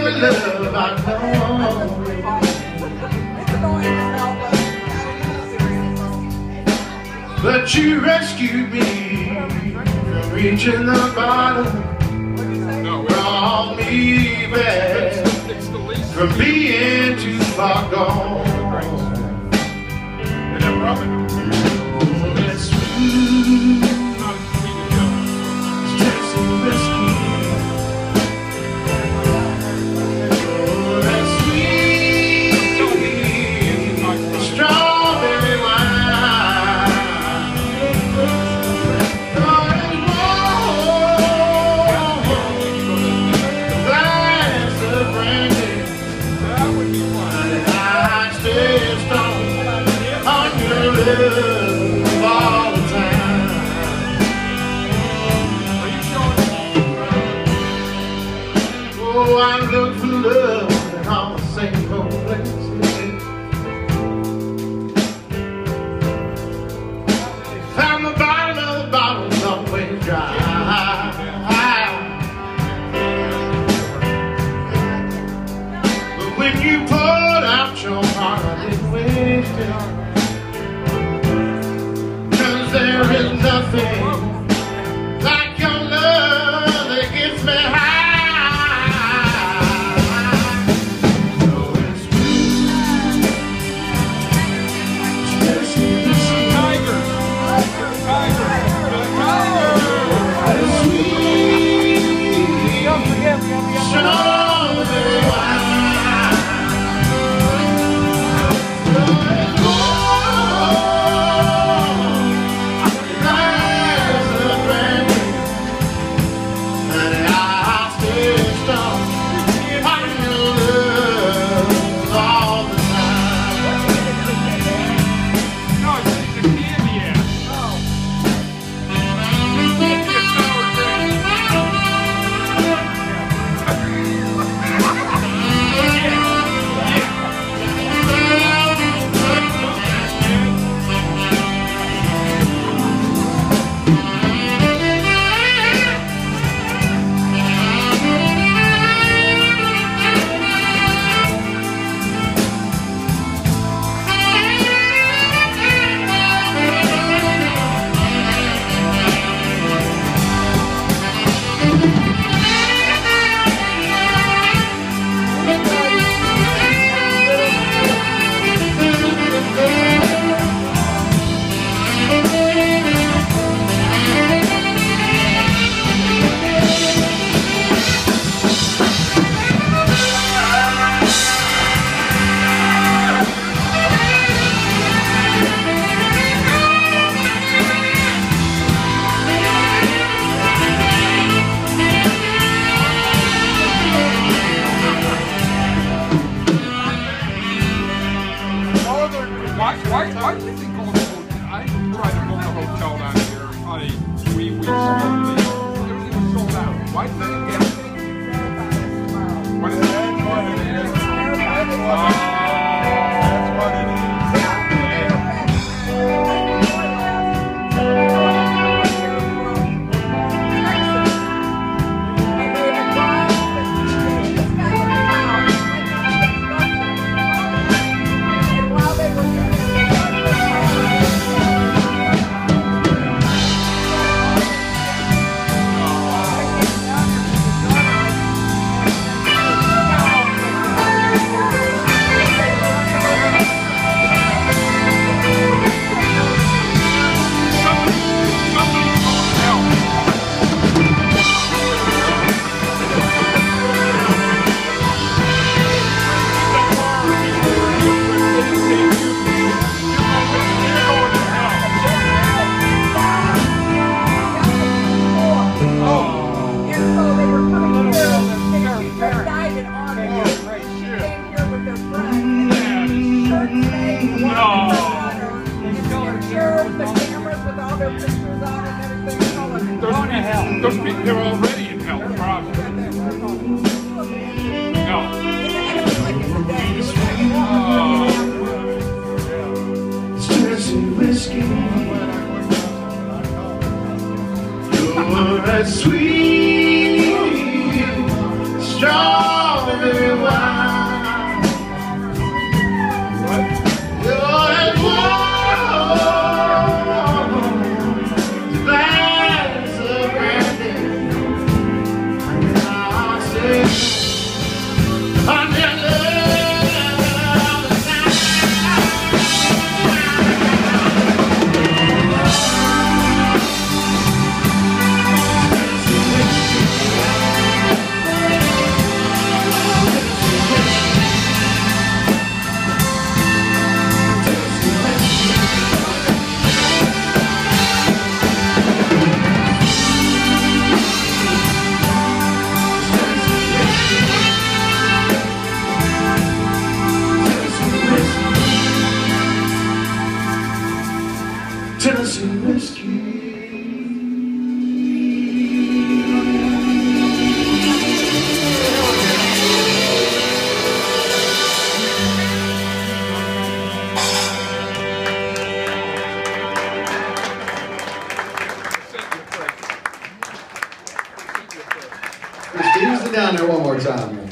only love I know. But you rescued me from reaching the bottom. Brought me back from being too far gone. Oh, that's sweet. It's Tennessee whiskey. Oh, that's sweet. Strawberry wine. Oh, it's warm. A glass of brandy. And I stay strong on your love all the time. Oh, I look for love in all the same old places. Found the bottom of the bottle's always dry. But when you poured out your heart, I didn't waste it. 'Cause there is nothing like your love that gets me high. Why do you think all the hotel? I tried to book a hotel down here on a 3 week holiday. Everything was sold out. Why did they get it? What is it? That's what it is. That's what it is. Those people, they're already in hell, probably. No. It's Tennessee whiskey. You're as sweet strawberry Tennessee whiskey. Use the down there one more time.